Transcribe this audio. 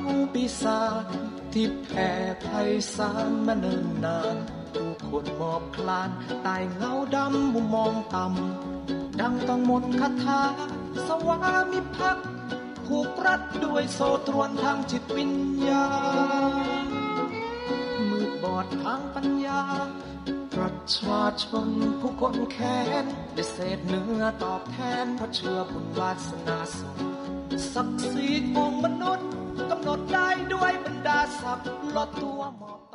งปีศาจที่แผ่ไพศาลมาเนิ่นนานผู้คนหมอบคลานใต้เงาดำมุมมองต่ำดังต้องมนต์คาถาสวามิภักดิ์ผูกรัดด้วยโซ่ตรวนทางจิตวิญญาณมืดบอดทางปัญญาประชาชนผู้คนแค้นได้เศษเนื้อตอบแทนเพราะเชื่อบุญวาสนาส่งศักดิ์ศรีของมนุษย์กำหนดได้ด้วยบรรดาศักดิ์ลดตัวหมอบ